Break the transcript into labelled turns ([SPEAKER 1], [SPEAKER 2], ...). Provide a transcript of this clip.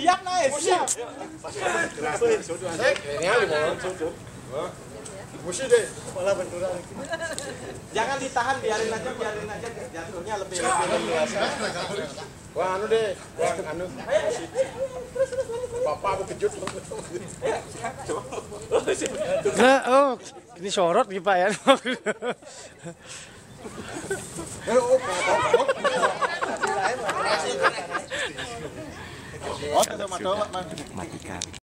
[SPEAKER 1] Siap naik, siap.
[SPEAKER 2] Musuh deh, malah benturan.
[SPEAKER 1] Jangan ditahan, biarin aja jatuhnya lebih dewasa.
[SPEAKER 2] Wah, anu deh, wah anu. Bapak aku kejut.
[SPEAKER 3] Nah, oh, ini sorot nih Pak ya.
[SPEAKER 2] Oh, matikan.